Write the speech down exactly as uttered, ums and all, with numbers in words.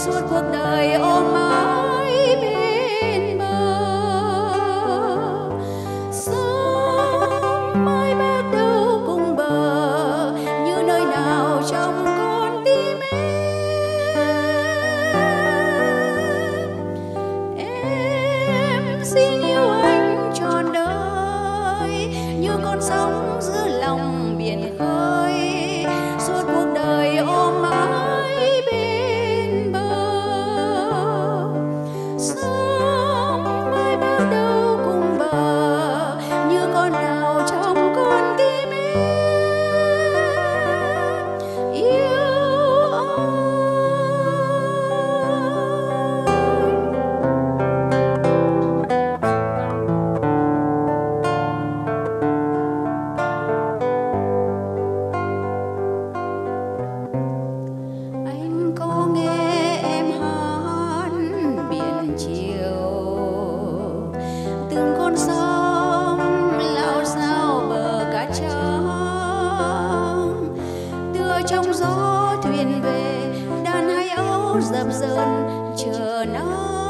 suốt cuộc đời ôm mãi bên bờ. Sóng mãi bước đâu cùng bờ, như nơi nào trong con tim em. Em xin yêu anh trọn đời, như con sóng giữa lòng biển khơi, suốt cuộc đời ôm mãi bên bờ. Sóng mãi bước đâu cùng bờ, như con nào trong con tim em yêu anh. Anh có nghe em hát biển chiều, từng con sóng lao sao bờ cát trắng, tựa trong gió thuyền về, đàn hai âu dập dờn chờ nắng.